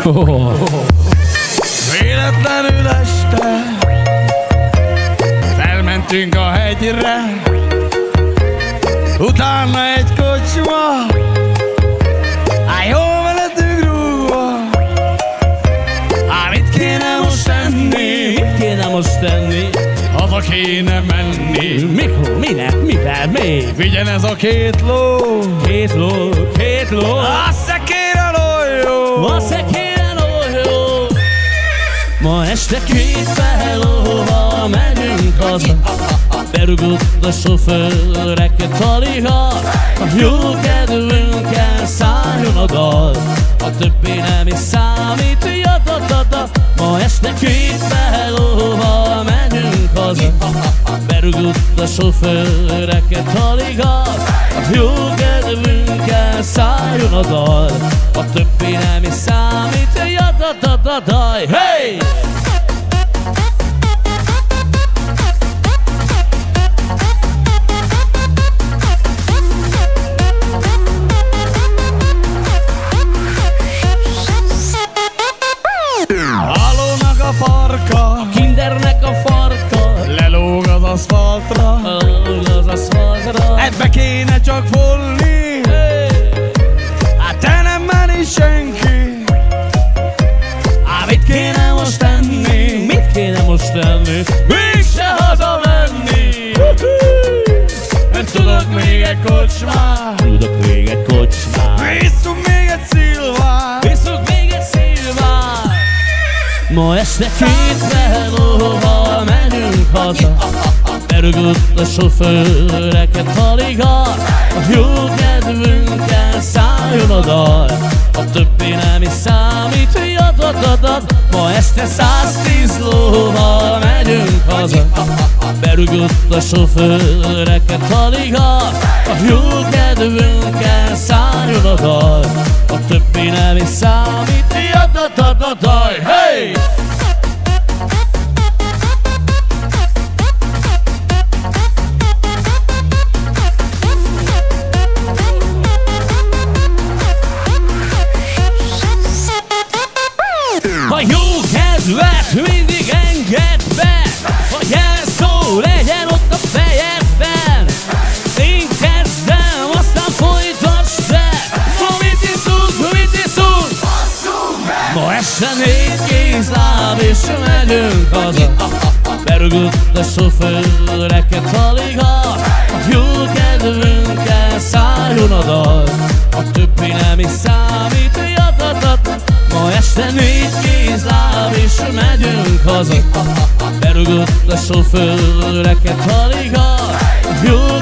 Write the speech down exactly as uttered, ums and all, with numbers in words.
Oh. Véletlenül este felmentünk a hegyre, utána egy kocsma, á, jól veletünk rúgva. Á, mit kéne most tenni? Mit kéne most tenni? Haza kéne menni. Mikor? Minek? Mivel? Mi? Vigyen ez a két ló, Két ló, két ló. a szekéren oljó. A szekéren oljó. Ma este két pejlóval megyünk haza. Berugott a sofőreket aligha. A jó kedvünkkel szálljon a dal, a többé nem is számít, jadadada. Ma este két pejlóval megyünk haza. Berugott a sofőreket aligha. A jó kedvünkkel szálljon a dal, a többé nem is számít, jadadadadaj. Hey! Alónak a farka, Kindernek a farka lelóg az aszfaltra, az aszfaltra. ebbe kéne csak volni, Hey! hát te nem menni senki. Á, mit kéne most tenni? Mit kéne most tenni? Mégse hazamenni. Nem tudok még egy kocsmát, Tudok még egy kocsmát, visszunk még egy szilvát. viszont még egy szilvát. Ma este két pejlóval megyünk haza. Berugott a sofőreket aligha. A jó kedvünkkel szálljon a dal, a többé nem is számít, jadadadad. Ma este száztíz lóval megyünk haza. Berugott a sofőreket aligha. A jó kedvünkkel szálljon a dal, a többé nem is számít, jadadadadaj. Hey! A jó kedvet mindig engedd be, a jelszó legyen ott a fejedben. Én kezdem, aztán folytasd te. Ma mit iszunk, mit iszunk? Ma este négy kézláb és megyünk haza. Berugott a sofőreket aligha. A jó kedvünkkel szálljon a dal, a többé nem is számít, jadadat. Ma este négy kézláb és megyünk haza. Berugott a sofőreket aligha. A jó